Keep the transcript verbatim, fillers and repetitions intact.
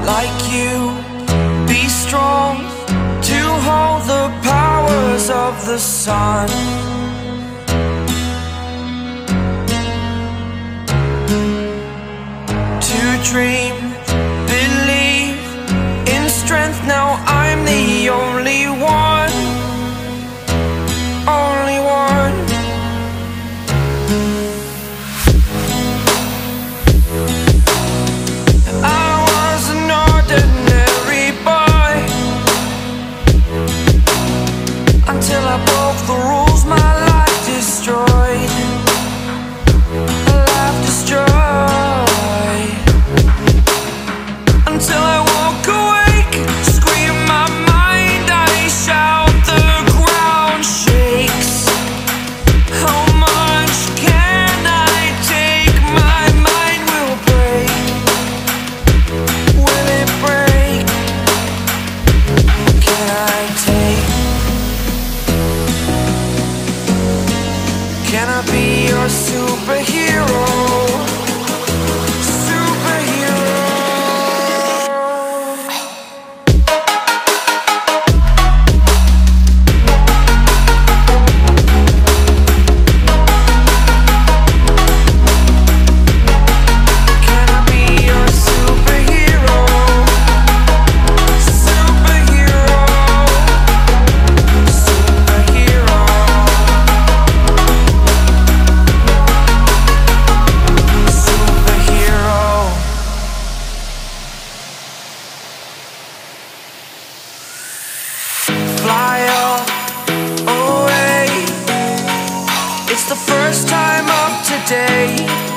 like you, be strong to hold the powers of the sun. To dream, believe in strength, now I'm the only one, only one. I was an ordinary boy until I broke the rules, my life destroyed, a life destroyed. Until I walk awake, scream my mind, I shout, the ground shakes. How much can I take? My mind will break. Will it break? Can I take? Can I be your superhero? Fly up, away. It's the first time of today.